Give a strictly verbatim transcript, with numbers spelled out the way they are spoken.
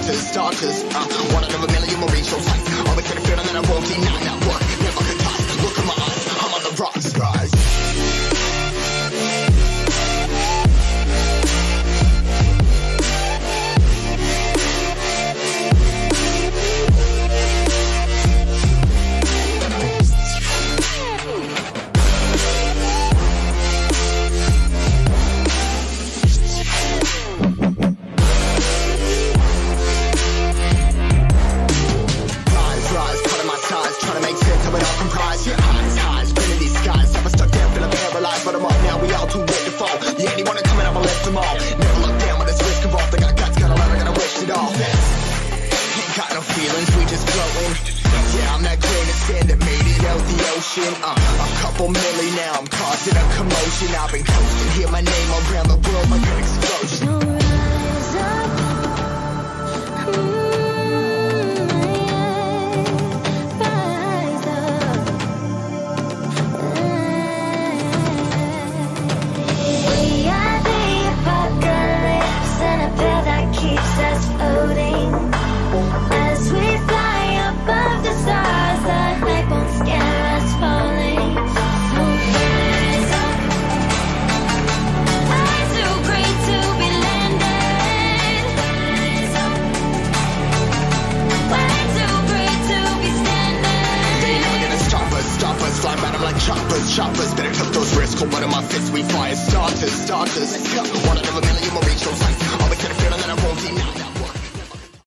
starters, starters. Uh, one out of a million will reach those heights. Always had a feeling that I won't deny. Not what, never could toss. Look in my eyes, I'm on the rocks, rise. Uh, a couple milli now, I'm causing a commotion. I've been coasting, hear my name around the world like an explosion. No, rise up. Mm, rise up. We are the apocalypse, and a pill that keeps us floating. As we fly above the stars, the hype won't scare us falling. So rise up. Fly too great to be landed. Rise up. Way too great to be standing. They ain't never gonna stop us, stop us. Fly by them like choppers, choppers. Better took those risks. Hold one of my fists, we fire starters, starters. One out of a million will reach those heights. Always had a feeling that I won't deny.